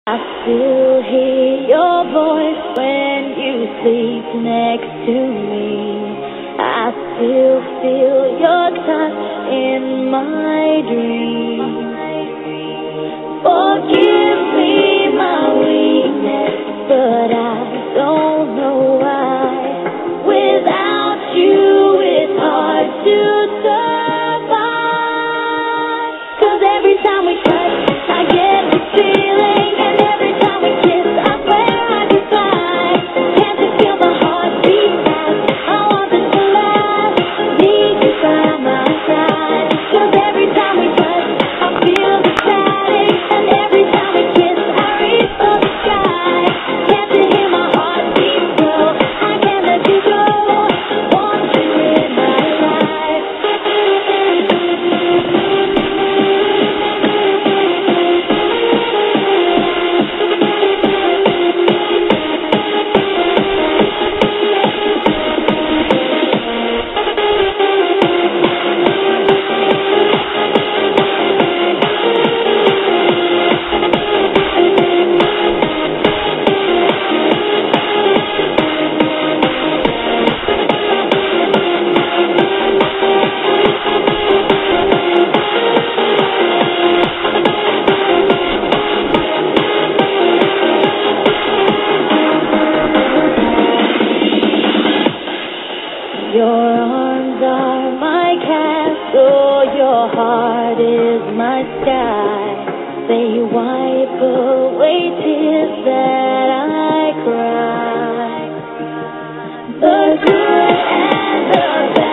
I still hear your voice when you sleep next to me. I still feel your touch in my dreams. Forgive me my weakness, but I don't know why. Without you it's hard to survive. 'Cause every time we touch, I get this feeling. And every time we kiss, I swear I could fly. Can't you feel my heart beat fast? I want this to last. Need you by my side. 'Cause every time we touch, I feel the static. And every time we kiss, I reach for the sky. Can't you hear my heart beat slow? I can't let you go. Want you in my life. Your arms are my castle, your heart is my sky. They wipe away tears that I cry. The good and the bad.